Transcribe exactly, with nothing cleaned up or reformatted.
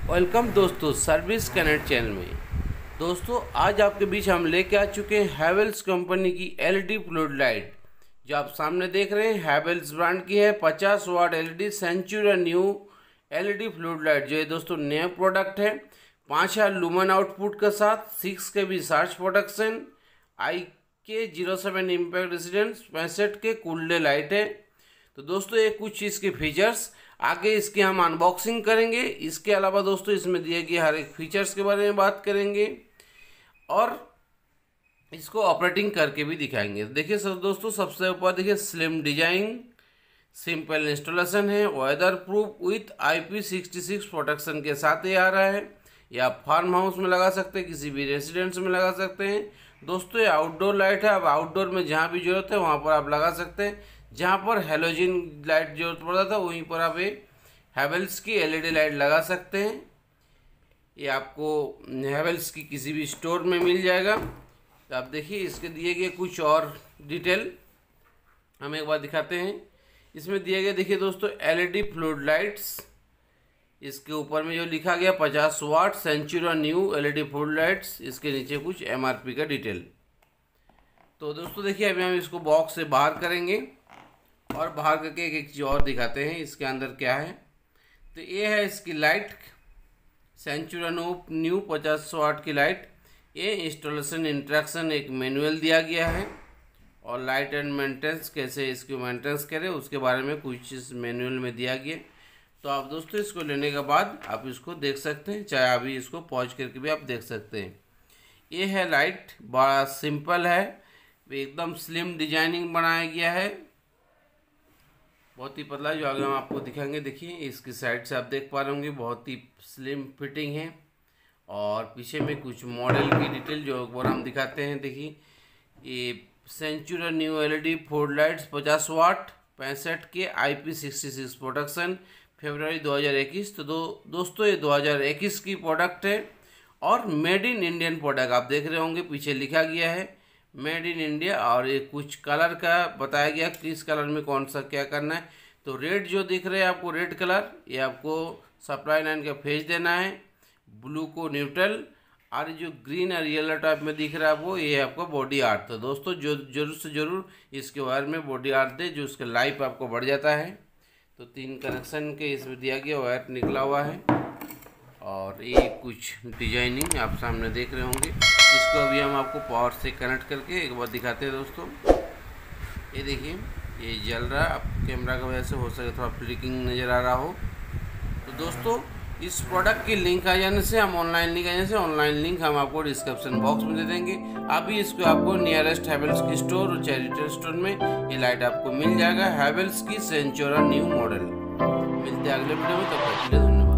Welcome दोस्तों service connect channel में। दोस्तों आज आपके बीच हम लेके आ चुके हैं हैवेल्स कंपनी की एलईडी फ्लूड लाइट। जो आप सामने देख रहे हैं हैवेल्स ब्रांड की है पचास watt LED Centurion new LED flood light. जो है दोस्तों नया प्रोडक्ट है, पाँच हजार लूमन आउटपुट के साथ सिक्स के बी सार्च प्रोडक्शन, आई के जीरो सेवन इम्पैक्ट रेसिडेंस, पैंसठ के कूल्ड लाइट है। तो दोस्तों ये कुछ इसके फीचर्स, आगे इसकी हम अनबॉक्सिंग करेंगे। इसके अलावा दोस्तों इसमें दिए गए हर एक फीचर्स के बारे में बात करेंगे और इसको ऑपरेटिंग करके भी दिखाएंगे। देखिए सर दोस्तों, सबसे ऊपर देखिए स्लिम डिजाइन, सिंपल इंस्टॉलेशन है, weather proof with I P sixty six protection के साथ ये आ रहा है। ये आप फार्म हाउस में लगा सकते हैं, किसी भी रेसिडेंस में लगा सकते हैं। दोस्तों ये आउटडोर लाइट है, अब आउटडोर में जहाँ भी जरूरत है वहाँ पर आप लगा सकते हैं। जहाँ पर हेलोजन लाइट जरूरत पड़ता था वहीं पर आप ये हैवेल्स की एलईडी लाइट लगा सकते हैं। ये आपको हैवेल्स की किसी भी स्टोर में मिल जाएगा। तो आप देखिए इसके दिए गए कुछ और डिटेल हम एक बार दिखाते हैं। इसमें दिए गए देखिए दोस्तों एलईडी फ्लूड लाइट्स, इसके ऊपर में जो लिखा गया पचास watt Centurion new LED flood lights, इसके नीचे कुछ एमआरपी का डिटेल। तो दोस्तों देखिए अभी हम इसको बॉक्स से बाहर करेंगे और बाहर करके एक एक चीज़ और दिखाते हैं इसके अंदर क्या है। तो ये है इसकी लाइट, सेंचुरियन न्यू पचास वाट की लाइट। ये इंस्टॉलेशन इंस्ट्रक्शन एक मैनुअल दिया गया है और लाइट एंड मेंटेनेंस, कैसे इसकी मेंटेनेंस करें उसके बारे में कुछ इस मैनुअल में दिया गया। तो आप दोस्तों इसको लेने के बाद आप इसको देख सकते हैं, चाहे अभी इसको पॉज करके भी आप देख सकते हैं। ये है लाइट, बड़ा सिंपल है, एकदम स्लिम डिजाइनिंग बनाया गया है, बहुत ही पतला। जो आगे हम आपको दिखाएंगे, देखिए इसकी साइड से आप देख पा रहे होंगे बहुत ही स्लिम फिटिंग है। और पीछे में कुछ मॉडल की डिटेल जो एक बार हम दिखाते हैं। देखिए ये Centurion new LED flood lights पचास वाट पैंसठ के I P sixty six production, फरवरी दो हज़ार इक्कीस। तो दो दोस्तों ये दो हज़ार इक्कीस की प्रोडक्ट है और मेड इन इंडियन प्रोडक्ट। आप देख रहे होंगे पीछे लिखा गया है मेड इन इंडिया और ये कुछ कलर का बताया गया किस कलर में कौन सा क्या करना है। तो रेड जो दिख रहे हैं आपको, रेड कलर, ये आपको सप्लाई लाइन का फेज देना है, ब्लू को न्यूट्रल, और जो ग्रीन और येलो टाइप में दिख रहा है वो ये आपका बॉडी आर्ट। तो दोस्तों जो जरूर से जरूर इसके वायर में बॉडी आर्ट दे, जो उसका लाइफ आपको बढ़ जाता है। तो तीन कनेक्शन के इसमें दिया गया, वायर निकला हुआ है और ये कुछ डिजाइनिंग आप सामने देख रहे होंगे। इसको अभी हम आपको पावर से कनेक्ट करके एक बार दिखाते हैं दोस्तों। ये देखिए ये जल रहा है, आप कैमरा की वजह से हो सके थोड़ा फ्लिकिंग नज़र आ रहा हो। तो दोस्तों इस प्रोडक्ट की लिंक आ जाने से, हम ऑनलाइन लिंक आ जाने से, ऑनलाइन लिंक हम आपको डिस्क्रिप्शन बॉक्स में दे देंगे। अभी इसको आपको नियरेस्ट हैवेल्स की स्टोर और चैरिटी स्टोर में ये लाइट आपको मिल जाएगा, हैवेल्स की सेंचुरियन न्यू मॉडल। मिलते हैं अगले वीडियो में, तब तक के लिए धन्यवाद।